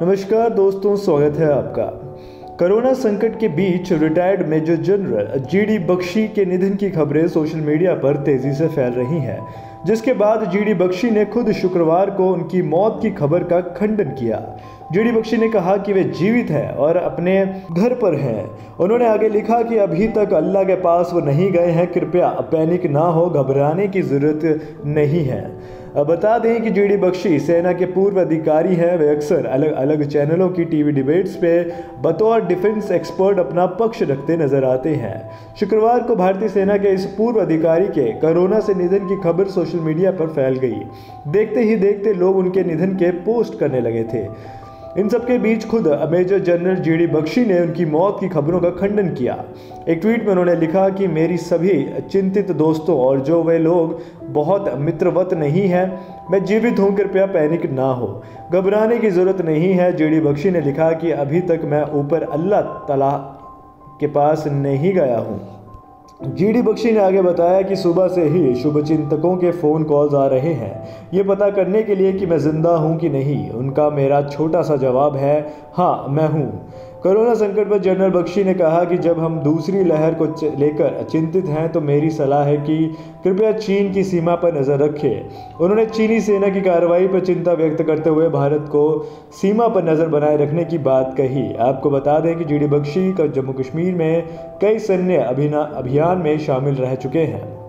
नमस्कार दोस्तों, स्वागत है आपका। कोरोना संकट के बीच retired major general GD Bakhshi के निधन की खबरें सोशल मीडिया पर तेजी से फैल रही हैं, जिसके बाद जीडी बख्शी ने खुद शुक्रवार को उनकी मौत की खबर का खंडन किया। जीडी बख्शी ने कहा कि वे जीवित हैं और अपने घर पर हैं। उन्होंने आगे लिखा कि अभी तक अल्लाह के पास वो नहीं गए हैं, कृपया पैनिक ना हो, घबराने की ज़रूरत नहीं है। अब बता दें कि जीडी बख्शी सेना के पूर्व अधिकारी हैं। वे अक्सर अलग अलग चैनलों की टीवी डिबेट्स पे बतौर डिफेंस एक्सपर्ट अपना पक्ष रखते नजर आते हैं। शुक्रवार को भारतीय सेना के इस पूर्व अधिकारी के कोरोना से निधन की खबर सोशल मीडिया पर फैल गई। देखते ही देखते लोग उनके निधन के पोस्ट करने लगे थे। इन सबके बीच खुद मेजर जनरल जीडी बख्शी ने उनकी मौत की खबरों का खंडन किया। एक ट्वीट में उन्होंने लिखा कि मेरी सभी चिंतित दोस्तों और जो वे लोग बहुत मित्रवत नहीं हैं, मैं जीवित हूं, कृपया पैनिक ना हो, घबराने की ज़रूरत नहीं है। जीडी बख्शी ने लिखा कि अभी तक मैं ऊपर अल्लाह ताला के पास नहीं गया हूं। जीडी बख्शी ने आगे बताया कि सुबह से ही शुभचिंतकों के फ़ोन कॉल्स आ रहे हैं, ये पता करने के लिए कि मैं ज़िंदा हूं कि नहीं। उनका मेरा छोटा सा जवाब है, हाँ मैं हूं। कोरोना संकट पर जनरल बख्शी ने कहा कि जब हम दूसरी लहर को लेकर चिंतित हैं तो मेरी सलाह है कि कृपया चीन की सीमा पर नज़र रखें। उन्होंने चीनी सेना की कार्रवाई पर चिंता व्यक्त करते हुए भारत को सीमा पर नज़र बनाए रखने की बात कही। आपको बता दें कि जीडी बख्शी का जम्मू कश्मीर में कई सैन्य अभियान में शामिल रह चुके हैं।